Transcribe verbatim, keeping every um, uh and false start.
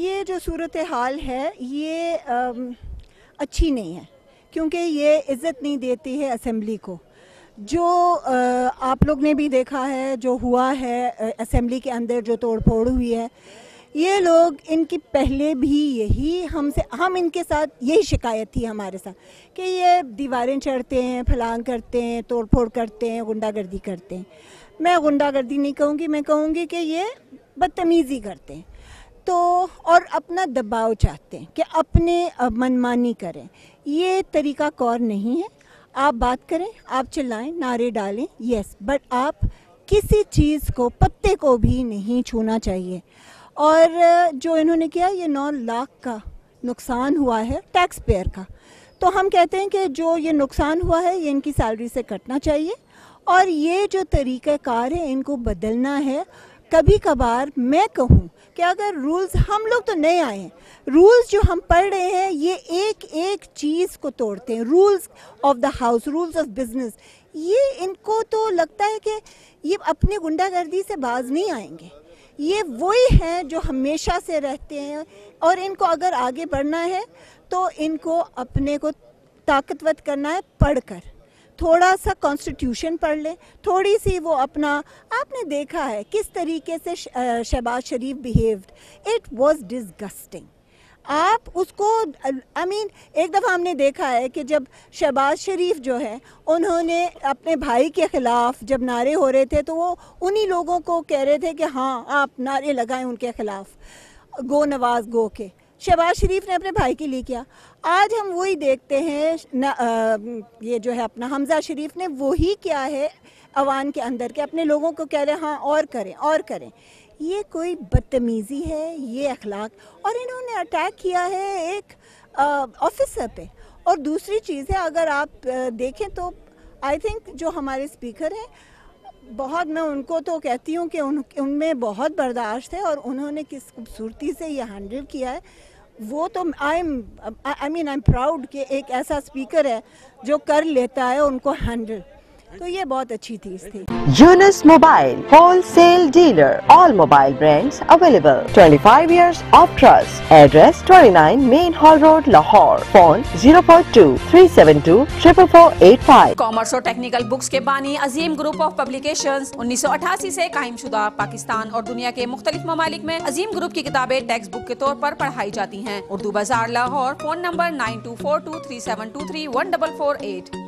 یہ جو صورتحال ہے یہ اچھی نہیں ہے، کیونکہ یہ عزت نہیں دیتی ہے اسمبلی کو. جو آپ لوگ نے بھی دیکھا ہے جو ہوا ہے اسمبلی کے اندر، جو توڑ پھوڑ ہوئی ہے، یہ لوگ ان کی پہلے بھی یہی ہم سے ہم ان کے ساتھ یہی شکایت تھی ہمارے ساتھ کہ یہ دیواریں چڑھتے ہیں، پھلانگ کرتے ہیں، توڑ پھوڑ کرتے ہیں، غنڈہ گردی کرتے ہیں. میں غنڈہ گردی نہیں کہوں گی، میں کہوں گی کہ یہ بدتمیزی کرتے ہیں تو اور اپنا دباؤ چاہتے ہیں کہ اپنے منمانی کریں. یہ طریقہ کار نہیں ہے. آپ بات کریں، آپ چلائیں، نعرے ڈالیں، یس، بٹ آپ کسی چیز کو، پتے کو بھی نہیں چھونا چاہیے. اور جو انہوں نے کیا، یہ نو لاکھ کا نقصان ہوا ہے ٹیکس پیئر کا، تو ہم کہتے ہیں کہ جو یہ نقصان ہوا ہے یہ ان کی سیلری سے کٹنا چاہیے، اور یہ جو طریقہ کار ہے ان کو بدلنا ہے. کبھی کبھار میں کہوں کہ اگر رولز، ہم لوگ تو نئے آئے ہیں، رولز جو ہم پڑھ رہے ہیں یہ ایک ایک چیز کو توڑتے ہیں. Rules of the house, rules of business, یہ ان کو تو لگتا ہے کہ یہ اپنے غنڈہ گردی سے باز نہیں آئیں گے. یہ وہی ہیں جو ہمیشہ سے رہتے ہیں، اور ان کو اگر آگے بڑھنا ہے تو ان کو اپنے کو طاقتور کرنا ہے پڑھ کر. تھوڑا سا کانسٹیٹیوشن پڑھ لیں، تھوڑی سی وہ اپنا، آپ نے دیکھا ہے کس طریقے سے Shahbaz Sharif behaved, it was disgusting. آپ اس کو آئی مین ایک دفعہ ہم نے دیکھا ہے کہ جب شہباز شریف جو ہے انہوں نے اپنے بھائی کے خلاف جب نعرے ہو رہے تھے تو وہ انہی لوگوں کو کہہ رہے تھے کہ ہاں آپ نعرے لگائیں ان کے خلاف، گو نواز گو کے. شہباز شریف نے اپنے بھائی کے لیے کیا. آج ہم وہی دیکھتے ہیں، یہ جو ہے اپنا حمزہ شریف نے وہی کیا ہے عوام کے اندر، کہ اپنے لوگوں کو کہہ رہے ہیں ہاں اور کریں اور کریں. یہ کوئی بدتمیزی ہے، یہ اخلاق. اور انہوں نے اٹیک کیا ہے ایک آفیسر پہ. اور دوسری چیز ہے، اگر آپ دیکھیں تو آئی تھنک جو ہمارے اسپیکر ہیں، بہت میں ان کو تو کہتی ہوں کہ ان ان میں بہت برداشت ہے، اور انہوں نے کس خوبصورتی سے یہ ہینڈل کیا ہے. وہ تو I am I mean I am proud کہ ایک ایسا اسپیکر ہے جو کر لیتا ہے ان کو ہینڈل. تو یہ بہت اچھی چیز تھی. Yunus Mobile, wholesale dealer. All mobile brands available. twenty-five years of trust. Address twenty-nine Main Hall Road, Lahore. Phone zero four two three seven two four four four eight five. Commerce اور technical books کے بانی Azeem group of publications انیس سو اٹھاسی سے قائم شدہ، پاکستان اور دنیا کے مختلف ممالک میں عظیم گروپ کی کتابیں ٹیکسٹ بک کے طور پر پڑھائی جاتی ہیں. Urdu Bazaar, Lahore. Phone number nine two four two three seven two three one double four at.